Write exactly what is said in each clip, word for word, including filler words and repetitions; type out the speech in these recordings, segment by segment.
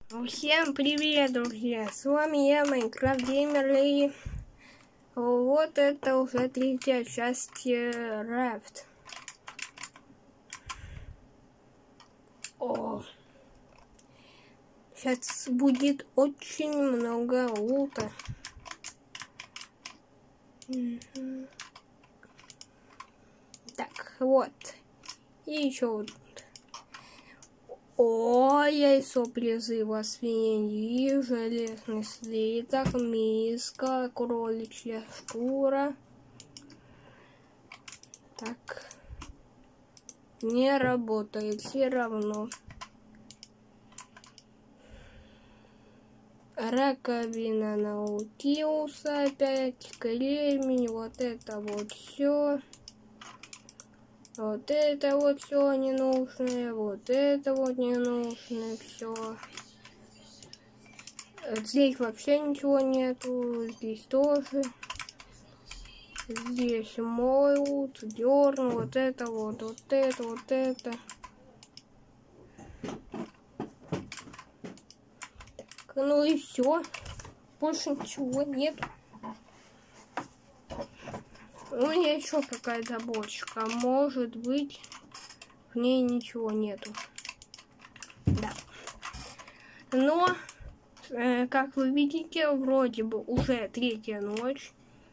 Всем привет, друзья! С вами я, Майнкрафт Геймер, и вот это уже третья часть Рафт. О, сейчас будет очень много лута. Угу. Так, вот. И еще вот. О, яйцо призыва свиньи, железный слиток, миска, кроличья шкура. Так. Не работает все равно. Раковина наутилуса, опять кремень, вот это вот все. Вот это вот все ненужное, вот это вот ненужное все. Здесь вообще ничего нету, здесь тоже. Здесь мой лут, дерн, вот это вот, вот это, вот это. Так, ну и все. Больше ничего нет. У меня еще какая-то бочка. Может быть, в ней ничего нету. Да. Но, э, как вы видите, вроде бы уже третья ночь.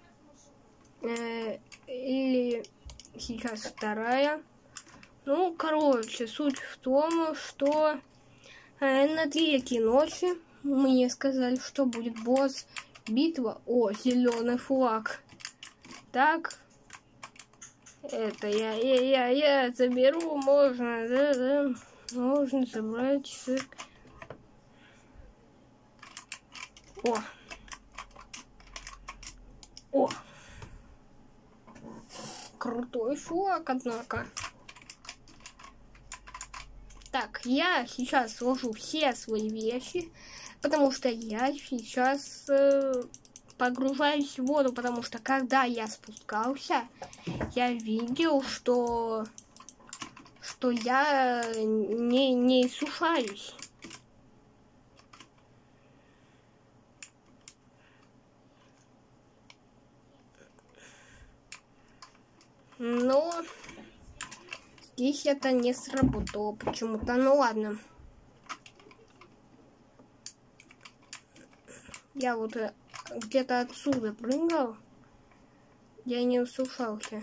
Э, или сейчас вторая. Ну, короче, суть в том, что э, на третьей ночи мне сказали, что будет босс-битва. О, зеленый флаг. Так, это я, я, я, я заберу, можно, да, да, можно забрать. О, о, крутой флаг, однако. Так, я сейчас сложу все свои вещи, потому что я сейчас э, погружаюсь в воду, потому что когда я спускался, я видел, что что я не, не иссушаюсь. Но здесь это не сработало почему-то. Ну ладно. Я вот где-то отсюда прыгал, я не усушался.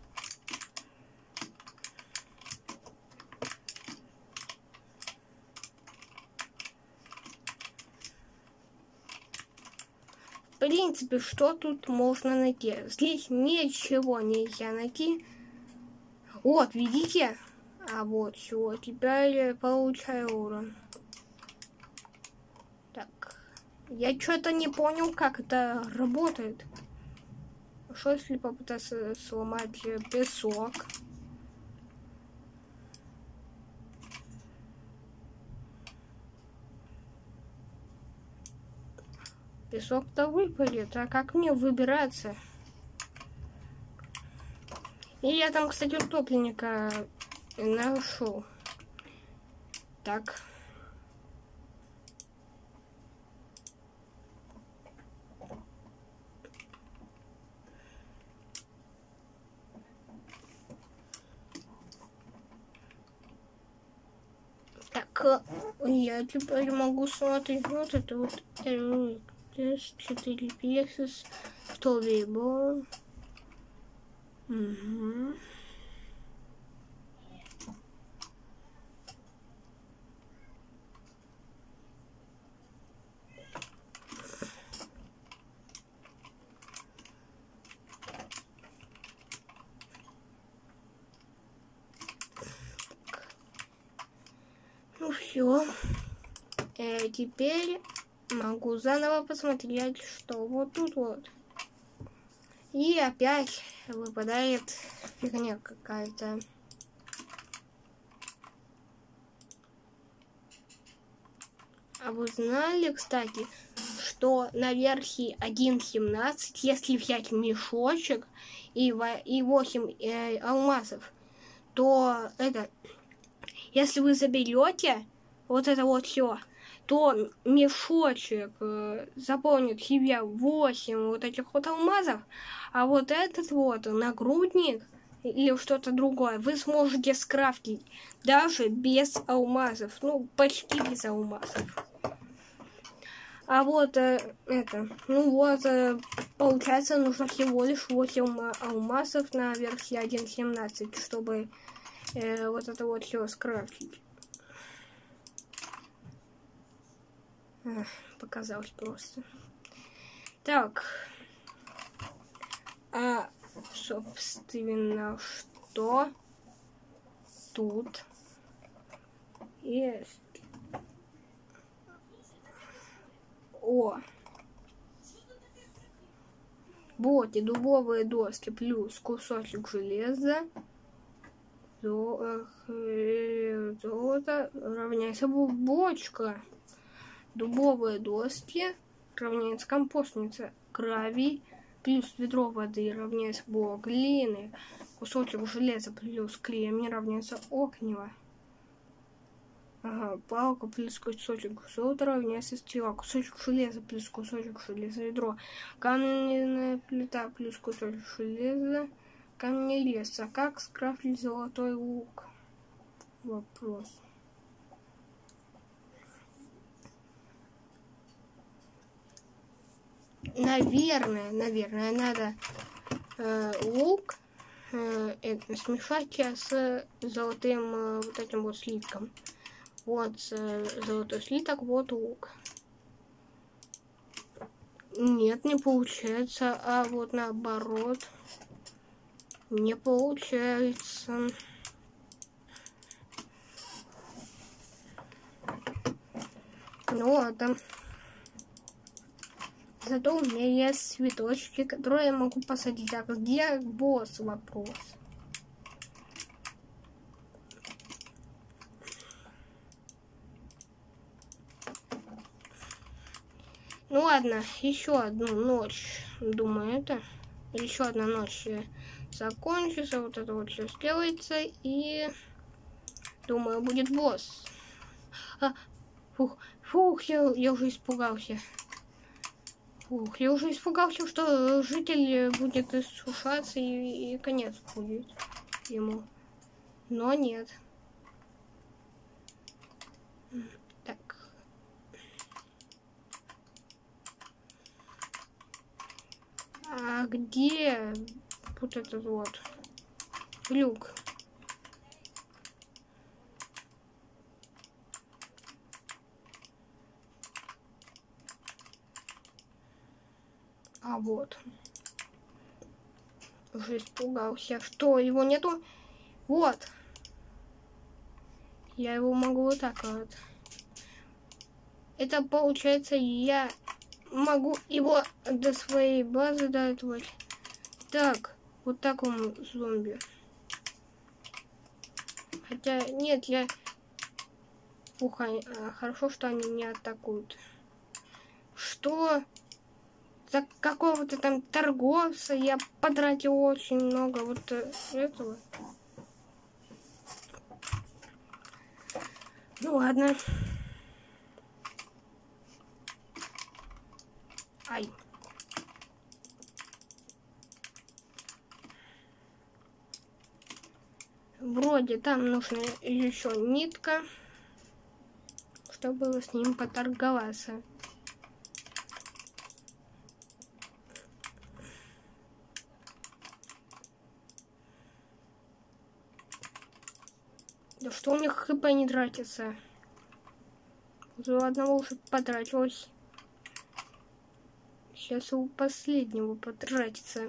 В принципе, что тут можно найти? Здесь ничего нельзя найти. Вот, видите? А вот все, теперь я получаю урон. Так. Я что-то не понял, как это работает. Что если попытаться сломать песок? Песок-то выпадет, а как мне выбираться? И я там, кстати, утопленника нашел. Так. Так, я теперь могу смотреть вот это вот тест четыре пьесы, что либо. Угу. Ну все. Э, теперь могу заново посмотреть, что вот тут вот. И опять выпадает фигня какая-то. А вы знали, кстати, что на версии один семнадцать, если взять мешочек и, и восемь э, алмазов, то это, если вы заберете вот это вот все, то мешочек э, заполнит в себя восемь вот этих вот алмазов, а вот этот вот нагрудник или что-то другое вы сможете скрафтить даже без алмазов, ну почти без алмазов. А вот э, это, ну вот, э, получается, нужно всего лишь восемь алмазов на версии один точка семнадцать, чтобы э, вот это вот все скрафтить. Эх, показалось просто. Так. А, собственно, что тут есть? О! Вот и дубовые доски плюс кусочек железа. Золото равняется бочка. Дубовые доски равняется компостница. Гравий плюс ведро воды равняется блок глины. Кусочек железа плюс кремний равняется огнево. Ага, палка плюс кусочек золота равняется стрела. Кусочек железа плюс кусочек железа ведро. Каменная плита плюс кусочек железа. Каменный лес. А как скрафтить золотой лук? Вопрос. Наверное, наверное, надо э, лук э, это, смешать с золотым э, вот этим вот слитком. Вот э, золотой слиток, вот лук. Нет, не получается, а вот наоборот не получается. Ну ладно. Зато у меня есть цветочки, которые я могу посадить. Так, где босс? Вопрос. Ну ладно, еще одну ночь, думаю, это еще одна ночь закончится, вот это вот все сделается, и думаю, будет босс. А, фух, фух, я, я уже испугался. Фух, я уже испугался, что житель будет иссушаться и, и конец будет ему. Но нет. Так. А где вот этот вот люк? А вот. Уже испугался. Что, его нету? Вот. Я его могу вот так вот. Это получается, я могу его до своей базы доэтовать. Так, вот так он зомби. Хотя, нет, я... Ух, хорошо, что они не атакуют. Что? За какого-то там торговца я потратил очень много вот этого. Ну ладно. Ай. Вроде там нужна еще нитка, чтобы с ним поторговаться. Да что у них хп не тратится? У одного уже потратилось. Сейчас у последнего потратится.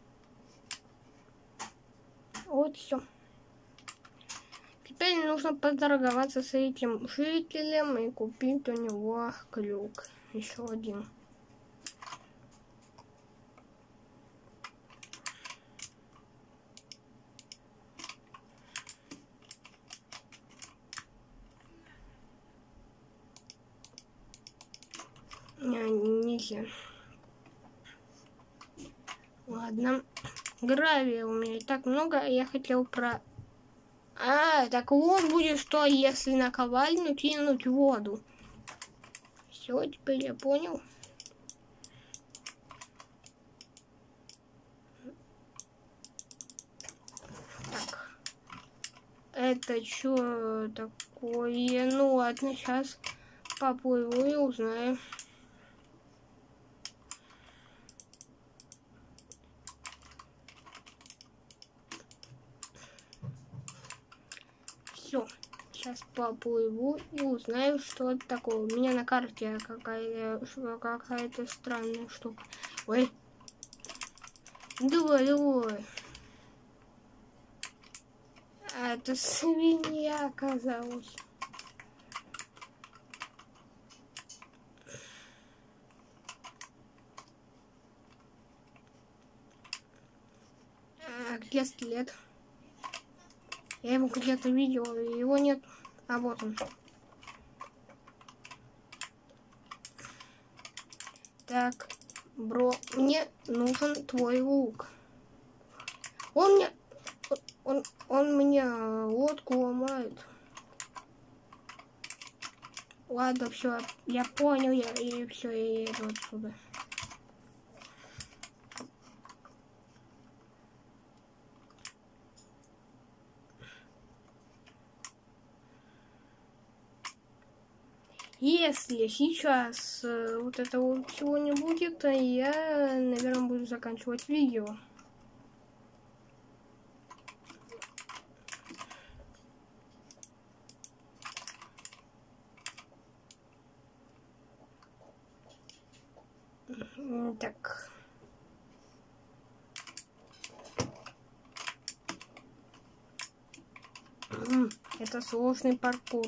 Вот все. Теперь нужно поторговаться с этим жителем и купить у него крюк. Еще один. Нельзя. Ладно. Гравия у меня и так много, а я хотел про... А, так вот будет что, если наковальню кинуть в воду. Все, теперь я понял. Так. Это что такое? Ну ладно, сейчас поплыву и узнаю. Все. Сейчас поплыву и узнаю, что это такое. У меня на карте какая-то какая-то странная штука. Ой. Давай, давай. А это свинья оказалась. А где скелет? Я его где-то видела, его нет. А вот он. Так, бро, мне нужен твой лук. Он мне, он, он мне лодку ломает. Ладно, все, я понял, я и все, я еду отсюда. Если сейчас э, вот этого всего не будет, то я, наверное, буду заканчивать видео. Так. Это сложный паркур.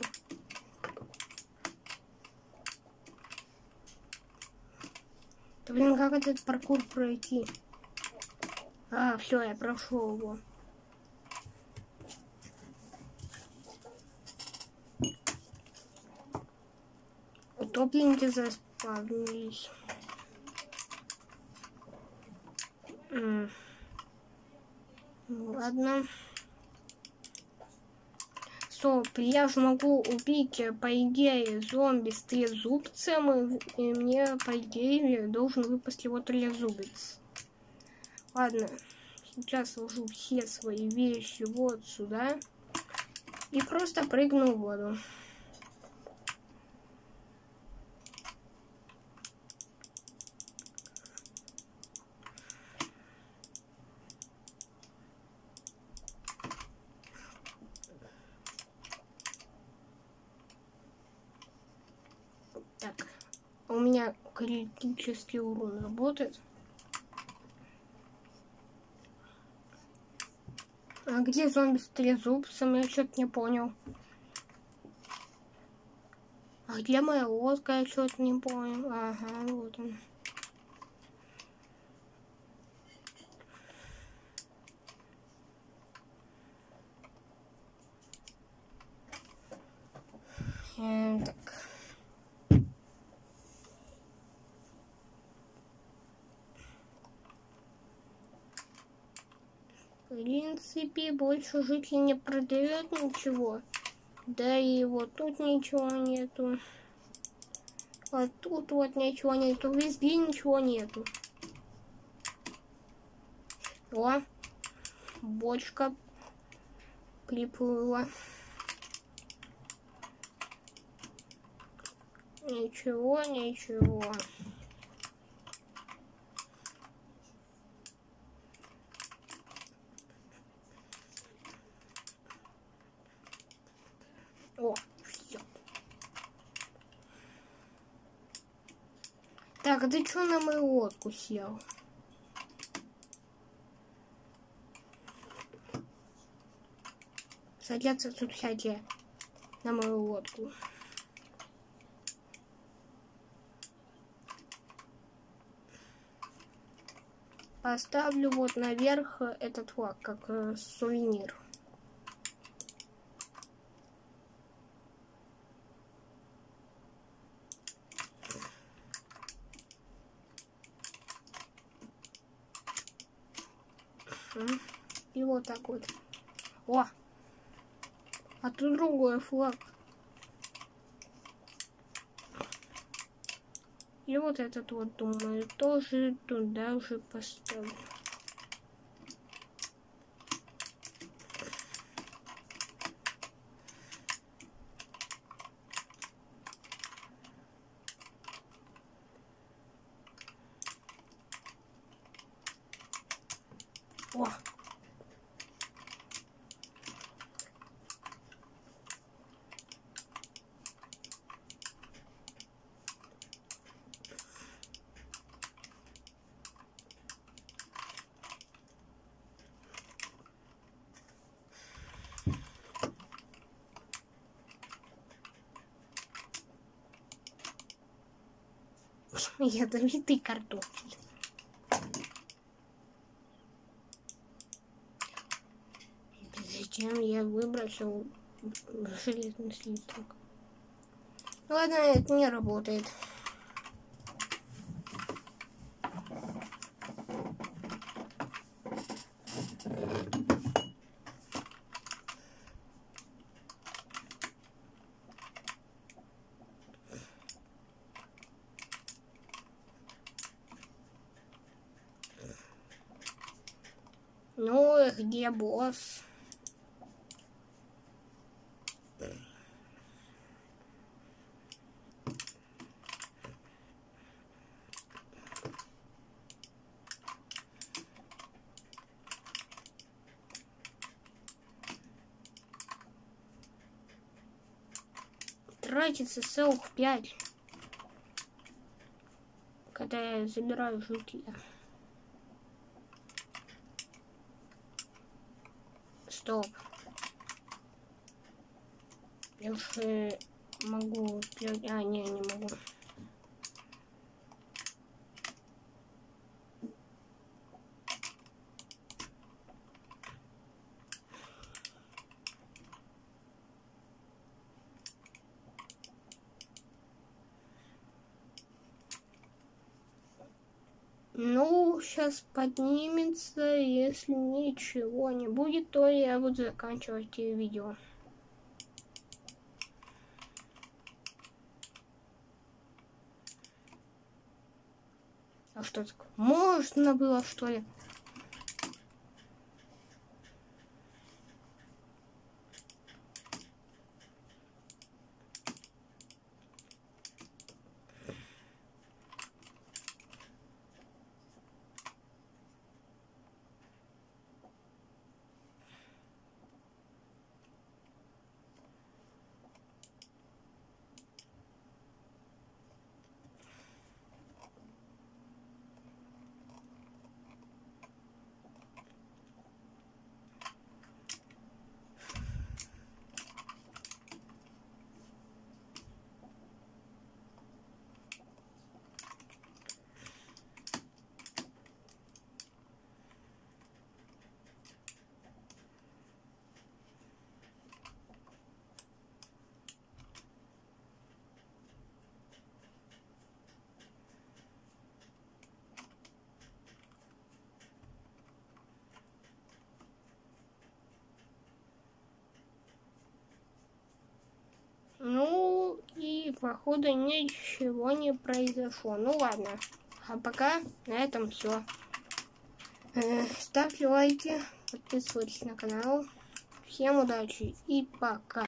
Да блин, как этот паркур пройти? А, все, я прошел его. Утопленники заспавнились. М. Ладно. Стоп, я же могу убить, по идее, зомби с трезубцем, и мне, по идее, должен выпасть его трезубец. Ладно, сейчас ложу все свои вещи вот сюда и просто прыгну в воду. Так, у меня критический урон работает. А где зомби с трезубцем? Я что-то не понял. А где моя лодка? Я что-то не понял. Ага, вот он. Эм, так. В принципе, больше жителей не продает ничего. Да и вот тут ничего нету. А тут вот ничего нету. Везде ничего нету. О, бочка приплыла. Ничего, ничего. О, все. Так, а ты что на мою лодку сел? Садятся тут всякие на мою лодку. Поставлю вот наверх этот флаг, как э, сувенир. И вот так вот. О! А тут другой флаг. И вот этот вот, думаю, тоже туда же поставлю. О! Ядовитый картофель. Зачем я выбросил железный слиток? Ладно, это не работает. Ну, где босс? Тратится целых пять, когда я забираю жуки. Стоп. Я уже могу... А, не, не могу. Ну, сейчас поднимется. Если ничего не будет, то я буду заканчивать видео. А что такое? Можно было, что ли? Ну, и походу ничего не произошло. Ну ладно. А пока на этом все. Ставьте лайки, подписывайтесь на канал. Всем удачи и пока.